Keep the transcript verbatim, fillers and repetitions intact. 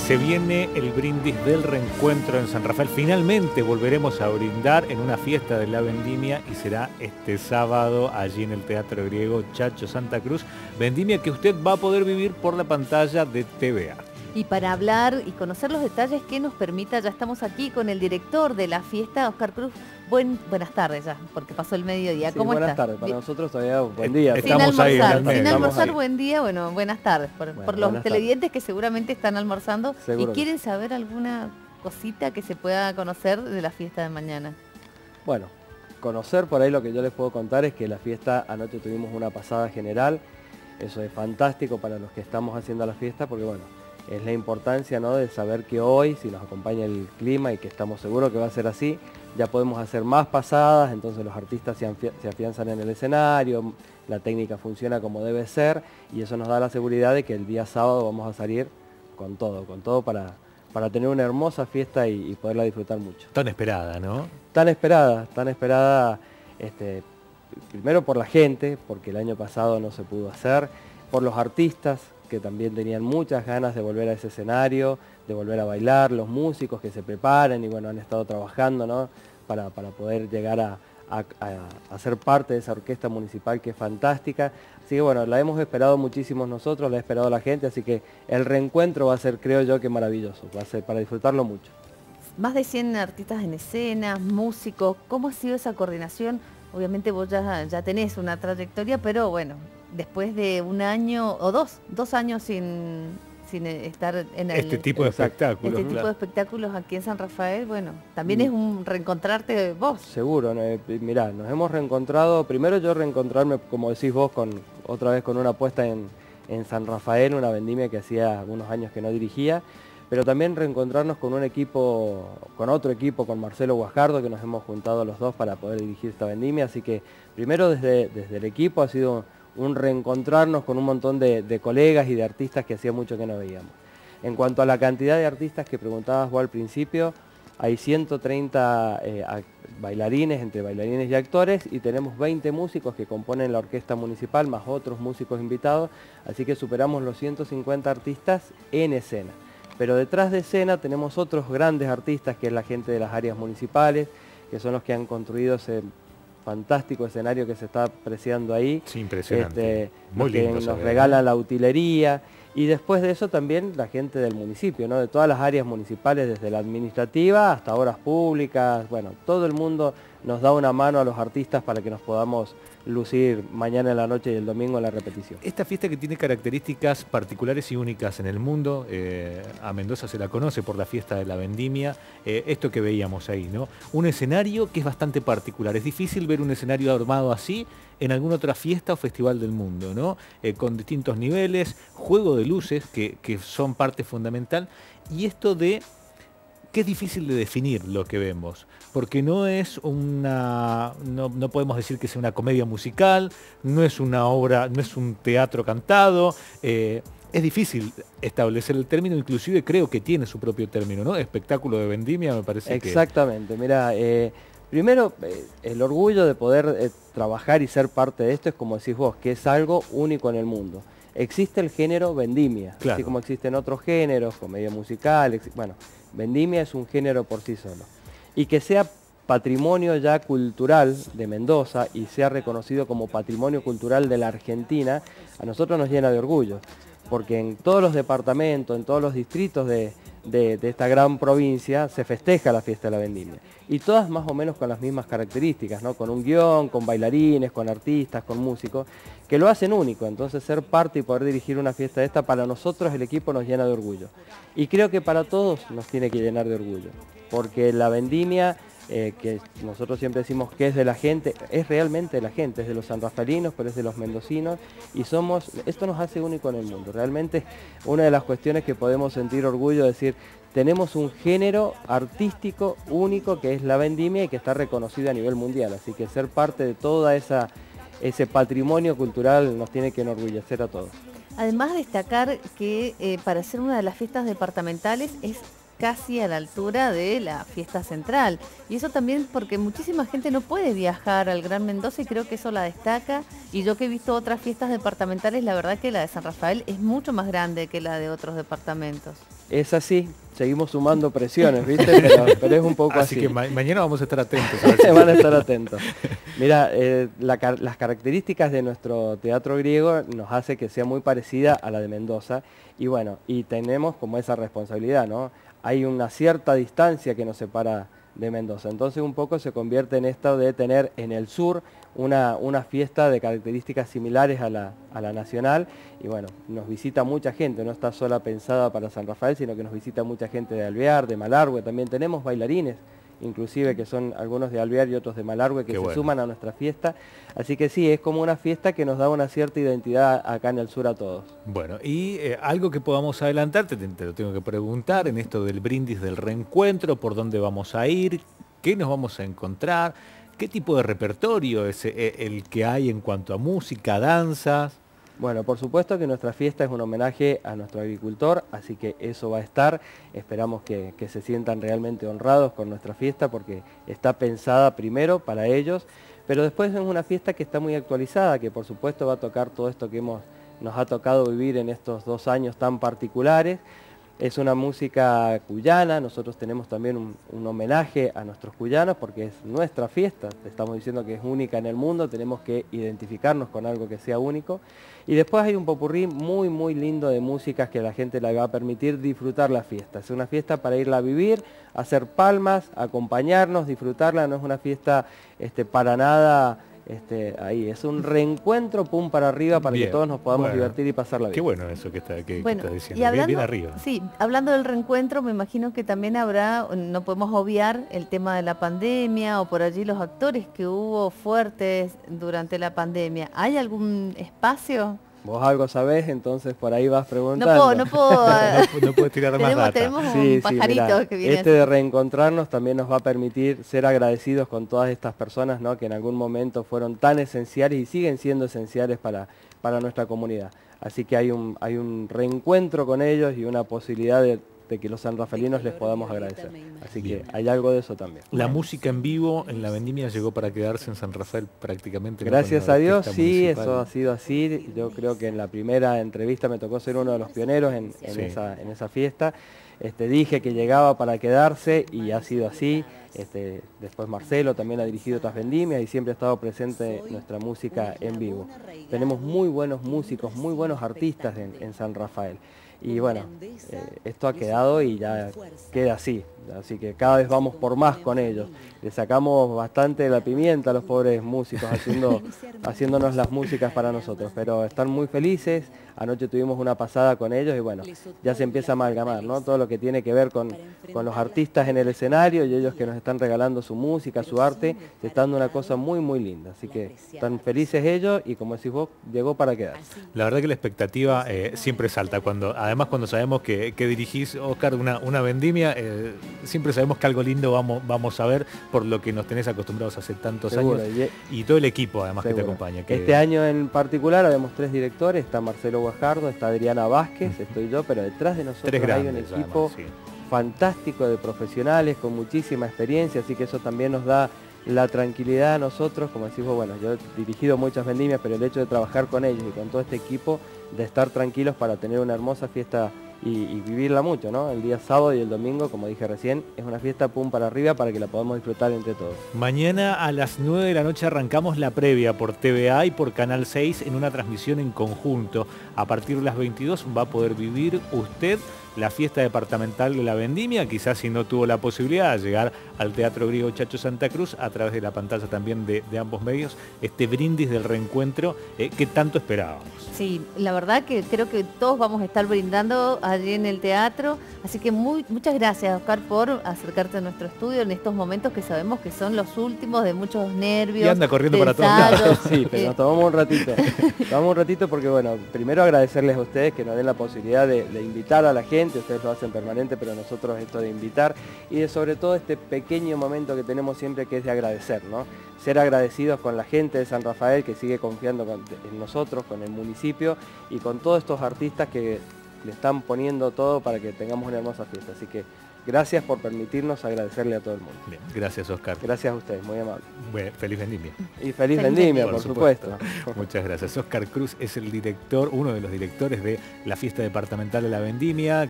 Se viene el brindis del reencuentro en San Rafael. Finalmente volveremos a brindar en una fiesta de la vendimia y será este sábado allí en el Teatro Griego Chacho Santa Cruz. Vendimia que usted va a poder vivir por la pantalla de T V A. Y para hablar y conocer los detalles que nos permita, ya estamos aquí con el director de la fiesta, Oscar Cruz. Buen, buenas tardes ya, porque pasó el mediodía. Sí, ¿Cómo buenas estás? tardes, para nosotros todavía buen día. Estamos sin ahí en almorzar, el medio. sin almorzar Estamos buen día, bueno, buenas tardes. Por, Bueno, por los buenas televidentes que seguramente están almorzando Seguro y que quieren saber alguna cosita que se pueda conocer de la fiesta de mañana. Bueno, conocer por ahí lo que yo les puedo contar es que la fiesta, anoche tuvimos una pasada general. Eso es fantástico para los que estamos haciendo la fiesta porque bueno, es la importancia, ¿no?, de saber que hoy, si nos acompaña el clima y que estamos seguros que va a ser así, ya podemos hacer más pasadas, entonces los artistas se, se afianzan en el escenario, la técnica funciona como debe ser y eso nos da la seguridad de que el día sábado vamos a salir con todo, con todo para, para tener una hermosa fiesta y, y poderla disfrutar mucho. Tan esperada, ¿no? Tan esperada, tan esperada, este, primero por la gente, porque el año pasado no se pudo hacer, por los artistas, que también tenían muchas ganas de volver a ese escenario, de volver a bailar, los músicos que se preparan y bueno, han estado trabajando, ¿no?, para, para poder llegar a, a, a, a ser parte de esa orquesta municipal que es fantástica. Así que bueno, la hemos esperado muchísimos nosotros, la ha esperado la gente, así que el reencuentro va a ser, creo yo, que maravilloso, va a ser para disfrutarlo mucho. Más de cien artistas en escena, músicos, ¿cómo ha sido esa coordinación? Obviamente vos ya, ya tenés una trayectoria, pero bueno, después de un año o dos, dos años sin, sin estar en el, este tipo de espectáculos. Este tipo claro. de espectáculos aquí en San Rafael, bueno, también Mm. es un reencontrarte vos. Seguro, ¿no? Eh, mirá, nos hemos reencontrado, primero yo reencontrarme, como decís vos, con otra vez con una apuesta en, en San Rafael, una vendimia que hacía algunos años que no dirigía, pero también reencontrarnos con un equipo, con otro equipo, con Marcelo Guajardo, que nos hemos juntado los dos para poder dirigir esta vendimia, así que primero desde, desde el equipo ha sido un reencontrarnos con un montón de, de colegas y de artistas que hacía mucho que no veíamos. En cuanto a la cantidad de artistas que preguntabas vos al principio, hay ciento treinta eh, bailarines, entre bailarines y actores, y tenemos veinte músicos que componen la orquesta municipal, más otros músicos invitados, así que superamos los ciento cincuenta artistas en escena. Pero detrás de escena tenemos otros grandes artistas, que es la gente de las áreas municipales, que son los que han construido ese fantástico escenario que se está apreciando ahí. Sí, impresionante. Este, Muy que lindo. nos saber, regalan ¿no? la utilería. Y después de eso también la gente del municipio, ¿no?, de todas las áreas municipales, desde la administrativa hasta obras públicas. Bueno, todo el mundo nos da una mano a los artistas para que nos podamos lucir mañana en la noche y el domingo en la repetición. Esta fiesta que tiene características particulares y únicas en el mundo, eh, a Mendoza se la conoce por la fiesta de la vendimia, eh, esto que veíamos ahí, ¿no? Un escenario que es bastante particular, es difícil ver un escenario armado así en alguna otra fiesta o festival del mundo, ¿no? Eh, con distintos niveles, juego de luces que, que son parte fundamental, y esto de que es difícil de definir lo que vemos, porque no es una, no, no podemos decir que sea una comedia musical, no es una obra, no es un teatro cantado, eh, es difícil establecer el término, inclusive creo que tiene su propio término, ¿no? Espectáculo de vendimia, me parece. Exactamente, que... mira, eh, primero eh, el orgullo de poder eh, trabajar y ser parte de esto es como decís vos, que es algo único en el mundo. Existe el género vendimia, claro, así como existen otros géneros, comedia musical, bueno, vendimia es un género por sí solo. Y que sea patrimonio ya cultural de Mendoza y sea reconocido como patrimonio cultural de la Argentina, a nosotros nos llena de orgullo, porque en todos los departamentos, en todos los distritos de, de, de esta gran provincia se festeja la fiesta de la vendimia. Y todas más o menos con las mismas características, ¿no?, con un guión, con bailarines, con artistas, con músicos, que lo hacen único. Entonces ser parte y poder dirigir una fiesta de esta, para nosotros el equipo nos llena de orgullo. Y creo que para todos nos tiene que llenar de orgullo, porque la vendimia, eh, que nosotros siempre decimos que es de la gente, es realmente de la gente, es de los sanrafaelinos, pero es de los mendocinos, y somos, esto nos hace único en el mundo. Realmente una de las cuestiones que podemos sentir orgullo es decir, tenemos un género artístico único que es la vendimia y que está reconocido a nivel mundial, así que ser parte de toda esa ese patrimonio cultural nos tiene que enorgullecer a todos. Además destacar que eh, para ser una de las fiestas departamentales es casi a la altura de la fiesta central. Y eso también porque muchísima gente no puede viajar al Gran Mendoza y creo que eso la destaca. Y yo que he visto otras fiestas departamentales, la verdad que la de San Rafael es mucho más grande que la de otros departamentos. Es así, seguimos sumando presiones, ¿viste? Pero, pero es un poco así. Así que ma mañana vamos a estar atentos. A ver si van a estar atentos. Mira, eh, la, las características de nuestro teatro griego nos hace que sea muy parecida a la de Mendoza. Y bueno, y tenemos como esa responsabilidad, ¿no? Hay una cierta distancia que nos separa de Mendoza. Entonces un poco se convierte en esto de tener en el sur una, una fiesta de características similares a la, a la nacional. Y bueno, nos visita mucha gente, no está sola pensada para San Rafael, sino que nos visita mucha gente de Alvear, de Malargüe. También tenemos bailarines, inclusive que son algunos de Alvear y otros de Malargüe, que Qué se bueno. suman a nuestra fiesta. Así que sí, es como una fiesta que nos da una cierta identidad acá en el sur a todos. Bueno, y eh, algo que podamos adelantar, te, te lo tengo que preguntar, en esto del brindis del reencuentro, por dónde vamos a ir, qué nos vamos a encontrar, qué tipo de repertorio es eh, el que hay en cuanto a música, danzas. Bueno, por supuesto que nuestra fiesta es un homenaje a nuestro agricultor, así que eso va a estar. Esperamos que, que se sientan realmente honrados con nuestra fiesta porque está pensada primero para ellos, pero después es una fiesta que está muy actualizada, que por supuesto va a tocar todo esto que hemos, nos ha tocado vivir en estos dos años tan particulares. Es una música cuyana, nosotros tenemos también un, un homenaje a nuestros cuyanos porque es nuestra fiesta, estamos diciendo que es única en el mundo, tenemos que identificarnos con algo que sea único. Y después hay un popurrí muy muy lindo de músicas que a la gente le va a permitir disfrutar la fiesta. Es una fiesta para irla a vivir, hacer palmas, acompañarnos, disfrutarla, no es una fiesta este, para nada... Este, ahí, es un reencuentro, pum para arriba, para bien, que todos nos podamos bueno, divertir y pasarla bien. Qué bueno eso que, está, que, bueno, que estás diciendo, y hablando, bien, bien arriba. Sí, hablando del reencuentro, me imagino que también habrá, no podemos obviar el tema de la pandemia o por allí los actores que hubo fuertes durante la pandemia. ¿Hay algún espacio? Vos algo sabés, entonces por ahí vas preguntando. No puedo, no puedo. no, no puedo tirar más data. Tenemos un sí, pajarito sí, mirá, que viene este así. de reencontrarnos también nos va a permitir ser agradecidos con todas estas personas, ¿no? Que en algún momento fueron tan esenciales y siguen siendo esenciales para, para nuestra comunidad. Así que hay un, hay un reencuentro con ellos y una posibilidad de, de que los sanrafalinos les podamos agradecer. Así que hay algo de eso también. La música en vivo en la vendimia llegó para quedarse en San Rafael prácticamente. Gracias a Dios, sí, municipal. Eso ha sido así. Yo creo que en la primera entrevista me tocó ser uno de los pioneros en, en, sí. esa, en esa fiesta. Este, dije que llegaba para quedarse y ha sido así. Este, después Marcelo también ha dirigido otras vendimias y siempre ha estado presente nuestra música en vivo. Tenemos muy buenos músicos, muy buenos artistas en, en San Rafael. Y bueno, eh, esto ha quedado y ya queda así, así que cada vez vamos por más con ellos. Le sacamos bastante de la pimienta a los pobres músicos haciendo, haciéndonos las músicas para nosotros, pero están muy felices. Anoche tuvimos una pasada con ellos y bueno, ya se empieza a amalgamar, ¿no? Todo lo que tiene que ver con, con los artistas en el escenario y ellos que nos están regalando su música, su arte, se está dando una cosa muy muy linda. Así que están felices ellos y como decís vos, llegó para quedarse. La verdad que la expectativa eh, siempre salta. Cuando, además cuando sabemos que, que dirigís, Oscar, una, una vendimia, eh, siempre sabemos que algo lindo vamos, vamos a ver por lo que nos tenés acostumbrados hace tantos Seguro. años y todo el equipo además Seguro. que te acompaña. Que... Este año en particular habemos tres directores, está Marcelo Guajardo, está Adriana Vázquez, uh-huh. estoy yo, pero detrás de nosotros tres hay grandes, un equipo además, sí. fantástico de profesionales con muchísima experiencia, así que eso también nos da la tranquilidad a nosotros, como decimos, bueno, yo he dirigido muchas vendimias, pero el hecho de trabajar con ellos y con todo este equipo, de estar tranquilos para tener una hermosa fiesta y, y vivirla mucho, ¿no? El día sábado y el domingo, como dije recién, es una fiesta pum para arriba para que la podamos disfrutar entre todos. Mañana a las nueve de la noche arrancamos la previa por T V A y por Canal seis en una transmisión en conjunto. A partir de las veintidós va a poder vivir usted la fiesta departamental de la vendimia, quizás si no tuvo la posibilidad de llegar al Teatro Griego Chacho Santa Cruz, a través de la pantalla también de, de ambos medios, este brindis del reencuentro eh, que tanto esperábamos. Sí, la verdad que creo que todos vamos a estar brindando allí en el teatro, así que muy, muchas gracias, Oscar, por acercarte a nuestro estudio en estos momentos que sabemos que son los últimos de muchos nervios. Y anda corriendo para todos lados. Sí, pero nos tomamos un ratito, tomamos un ratito porque bueno, primero agradecerles a ustedes que nos den la posibilidad de, de invitar a la gente, ustedes lo hacen permanente, pero nosotros esto de invitar y de sobre todo este pequeño momento que tenemos siempre que es de agradecer, ¿no? Ser agradecidos con la gente de San Rafael que sigue confiando en nosotros, con el municipio y con todos estos artistas que le están poniendo todo para que tengamos una hermosa fiesta. Así que gracias por permitirnos agradecerle a todo el mundo. Bien, gracias Oscar. Gracias a ustedes, muy amable. Bueno, feliz vendimia. Y feliz, Feliz vendimia, vendimia. por, por supuesto. supuesto. Muchas gracias. Oscar Cruz es el director, uno de los directores de la fiesta departamental de la vendimia.